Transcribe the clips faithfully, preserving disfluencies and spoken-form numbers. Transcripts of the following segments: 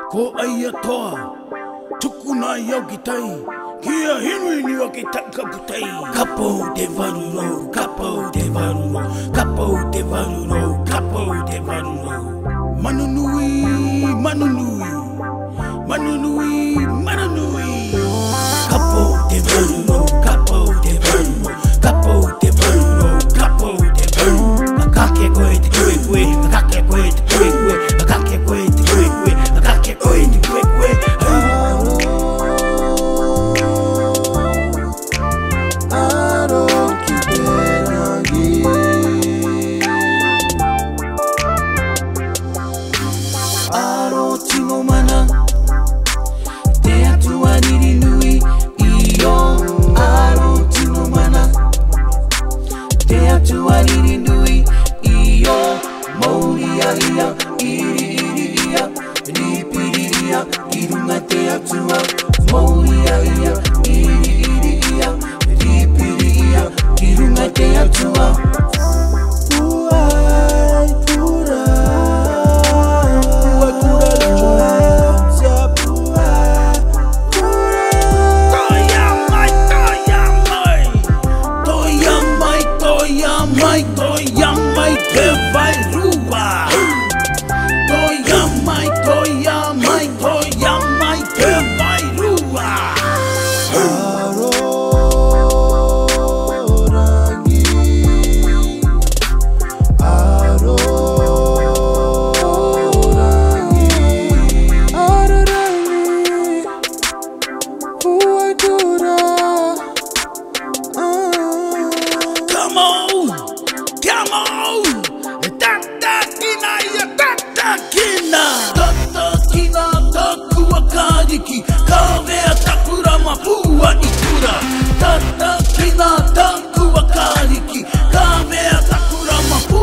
Ko aia toa, tukuna iau ki tai, kia hinui niwa ki takaputai. Kapo te varuro, kapo te varuro, kapo te varuro, kapo te varuro. Manunui, manunui, manunui, manunui. Kapo te varuro, kapo te varuro, kapo te varuro, kapo te varuro. Akake koe te koe koe, akake koe te koe koe, akake koe te koe koe, akake koe te koe koe. Aro tingo mana, te atua riri nui iyo. Aro tingo mana, te atua riri nui iyo. Mauria ia, iri iri ia, ripiri ia, irunga te atua. Mauria ia, iri iri ia, ripiri ia, irunga te atua. Mai toia mai te vai rua. Toia mai toia mai toia mai te vai rua. Arorangi, arorangi, arorangi, uadura. Come on. Come on! Tata kina ya tata kina! Tata kina taku wakariki, kawe atakura mapua ikura. Tata kina taku wakariki, kawe atakura mapu.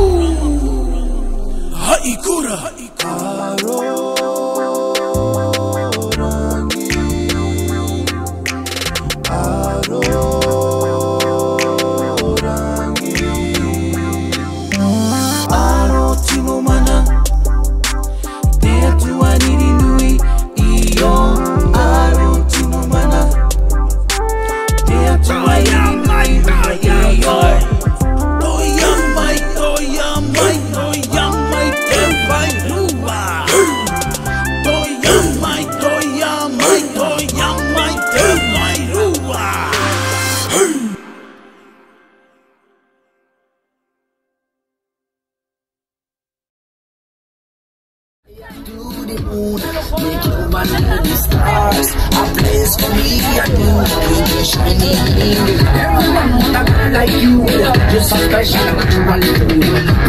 Haikura! Arorangi, arorangi. Aro tingo mana, te atua riri nui iyo. Aro tingo mana, te atua riri nui iyo. Toia mai, toia mai, toia mai te vai rua. Toia mai, toia mai, toia mai te vai rua. To the moon, make you man under the stars. A place for me and you, will be shining in. Everyone want a girl like you, you're so special, I want you all to.